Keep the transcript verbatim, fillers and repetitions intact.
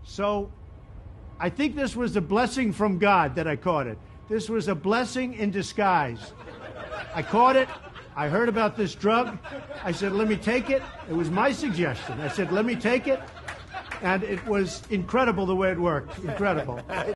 So I think this was a blessing from God that I caught it. This was a blessing in disguise. I caught it. I heard about this drug. I said, let me take it. It was my suggestion. I said, let me take it. And it was incredible the way it worked. Incredible.